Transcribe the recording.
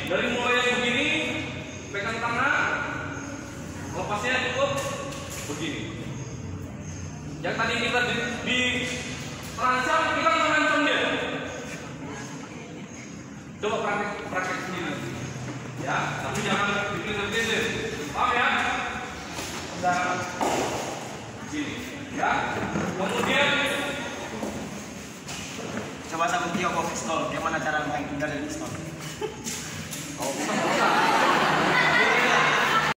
Dari mulai begini, pegang tangan, lepasnya cukup begini. Yang tadi kita di terancam, kita mengancam dia. Coba praktek sendiri, ya. Tapi jangan bikin. Paham ya? Udah begini, ya. Kemudian coba sama Tio kok pistol, gimana cara main dari pistol?